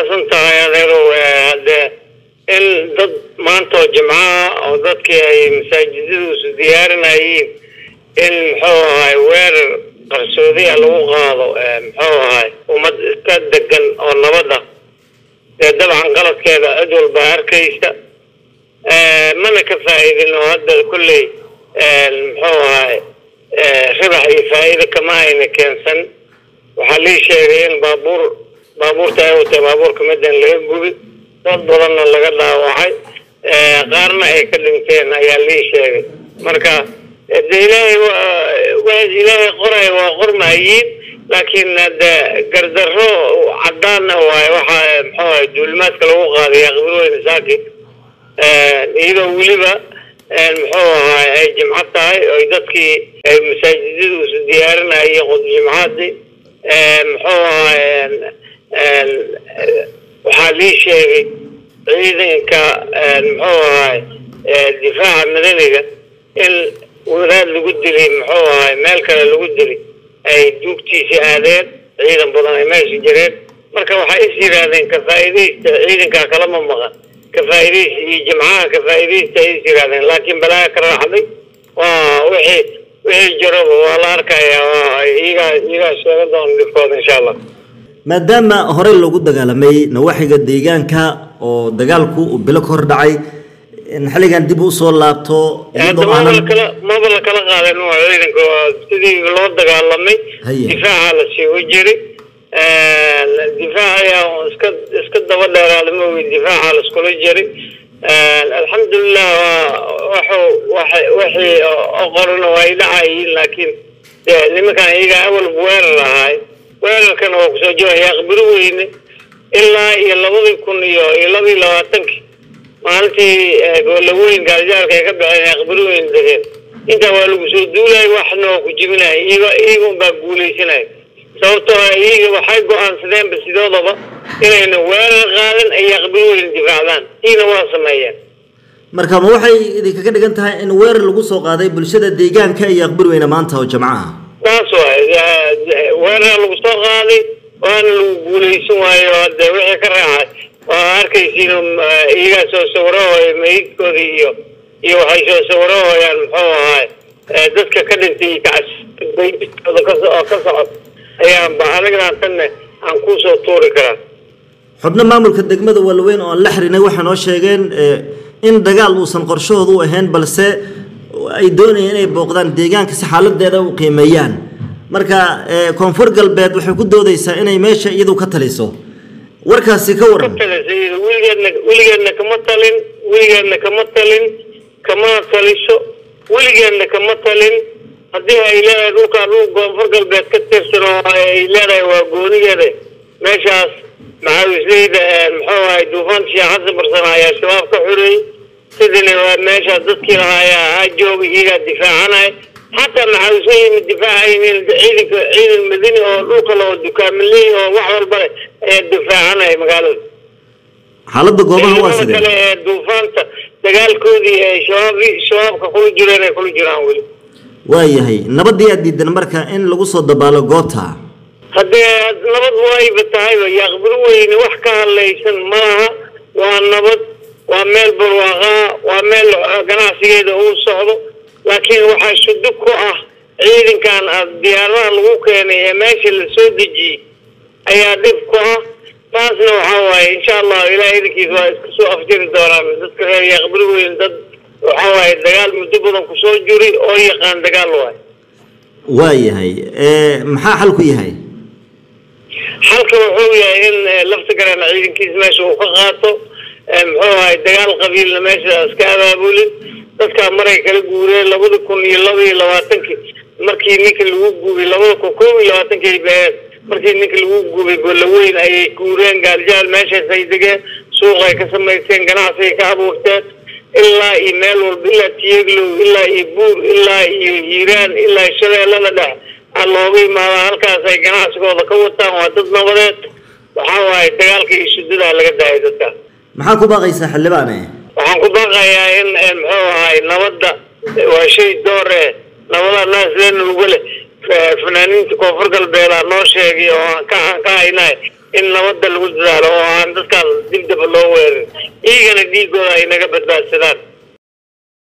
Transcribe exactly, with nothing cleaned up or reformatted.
ومحسنت يا ذيرو هذا الضد ما أنتوا جماعة أو ضد كي مساجد وسديارنا هي المحوها وير السعودية لو قالوا محوها ومد كدقن أو نبضة طبعا غلط كذا أجول بحر كيسة من كفائدة إنه هذا كله المحوها خبح فائدة كما إن كان سن وحلي شيئين بابور بابور تاوت بابور كمدن ليجوبي ضد ضلنا اللي قدها واحد قارنا أي كلمتين أيالي شيء مركا إلهي وإلهي قرى وقرنا يجيب لكن هذا قردرو عدانا وواحد محوى الماسك لو قاضي يقبلوا إنساكي إذا ولبا المحوى أي جمعتها ويدتكي مساجد وديارنا ياخذ جمعات دي محوى وحالي شيء عيدا كالمحوى الدفاع المدني الولاد اللي قد لي محوى مالك اللي قد لي أي دوكتي سعادات عيدا بضان ماشي جريد مركا waxaa is yiraahdeen ka faa'iideysta ciidanka kala ma maqan ka faa'iideysta jimcaha ka faa'iideysta is yiraahdeen laakiin balaa ka raacday waa wixii wixii jiro waa la arkayaa iyaga iyaga sheego doon difkood insha Allah maadaama hore loogu dagaalamay nawaaxiga deegaanka oo dagaalku uu bilo hor dhacay in xiligan dib u soo laabto iyadoo aan kala ma bala kala qaadan oo ciidanka sidii loo dagaalamay difaaca la sii wajiri الدفاع يا اسكت اسكت دبل على الموي الدفاع على سكول جري الحمد لله وحو وحي وحي اقرنا ويدعي لكن لما كان يجي اول بوير هاي وين كانوا كسجوا يخبروين الا يلا يكون يلا لا تنك مالتي قولوين قاعدين كيكبع يخبروين دغين انت والو سودولاي waxno ku jibinay iiga iiga baquleysanay sababtoo ah iyaga waxay go'aansadeen basidoodaba inayna weerar qaadan ay yaqbiluun difaacdan ina waa sameeyeen marka ma waxay idinka ka dhigan tahay in weerar lagu soo qaaday bulshada deegaanka ay yaqbiluuna maanta oo jamcaha taas waa weerar lagu soo qaaday waan lagu guuleysan waayo hada wixii ka raacay waa arkaysiin iyaga soo sawiro meydkoodii iyo iyo waxay soo sawirayaan muxuu ahaa dadka ka dhintay kacas ka soo ka soo ayaan baahanaga tan aan ku soo toori karaa xubno maamulka degmada walweyn oo la xiriinay waxa noo sheegeen in dagaal uusan qorshoodu ahayn balse ay doonayeen inay booqdaan deegaanka si xaaladeeda u qiimeeyaan marka koonfur galbeed waxay ku doodaysaa inay meesha iyadu ka taliso warkaasi ka waran wiligeedna wiligeedna kama talin wiligeedna kama talin kama taliso wiligeedna kama talin haddii ay leedahay dhulkaan dhul koonfur galbeed ka tirsan oo ay leedahay waa goonigeeda meeshaas maxaawisleyda muxuu ahay duufaan sheekh xasan barsana ayaa shabaab ka xoreeyey sidina waa meeshaas dadkii lahaa ha jooga iyagaa difaacanaya xataa maxaawisley ma difaacaynin ciidanka ciidan madani oo dhulka loo dukaamaley oo wax walba leh ayaa difaacanaya magaalada xaaladda goobaha waa sidee kale ee duufaanta dagaalkoodii ay shabaab shabaabka kula jireen ay kula jiraan weli waayahay nabadii aad diidan marka in lagu soo dabaalo goobta haddee nabad waayba tahayba yaqbir weyne wax ka hadlaysan maaha waa nabad waa meel barwaaqa waa meel ganacsigeeda uu socdo laakiin waxaa shudub ku ah ciidankan diyaaradaha lagu keenay ee meesha la soo dejiyey ayaa dhib ku ah taasna waxaa waaye insha allah ilaahay idinkiisa waa iska soo afjiri doonaan dadka reer yaqbir weyne dad waxaa waaye dagaal muddo badan ku soo juri oo yaqaan dagaal waay waayahay maxaa xal ku yahay xalka wuxuu yahay in lafta garan ciidankiisa meesha uu ka qaato muxuu ahay dagaal qabiilna meesha iska abaabulin dadka maray kala guureen labada kun iyo laba iyo labaatankii markii ninka lagu guubay labada kun koob iyo labaatankii beed markii ninka lagu guubay golaweyn ayay guureen gaaljaal meeshaas ay degeen suuq ay ka samaysteen ganacsi ay ka abuurteen ilaa iyo meel walba ilaa tiyeglow ilaa iyo buur ilaa iyo hiiraan ilaa shabeellada dhex aan looga imaadaa halkaas ay ganacsigooda ka wataan waa dad nabadeed waxaa waaye dagaalka iyo shidadaa laga daayay dadka maxaa ku baaqaysaa xildhibaane waxaan ku baaqayaa in muxuu ahay nabadda waa shay door eh nabada naas leen lagu leh fanaaniinta koonfur galbeed aa noo sheegay oo aan ka aan ka haynahay in nabadda lagu dadaalo oo aan aan dadkaan dibdaba loo weerin iyagana dhiigooda ay naga badbaadsadaan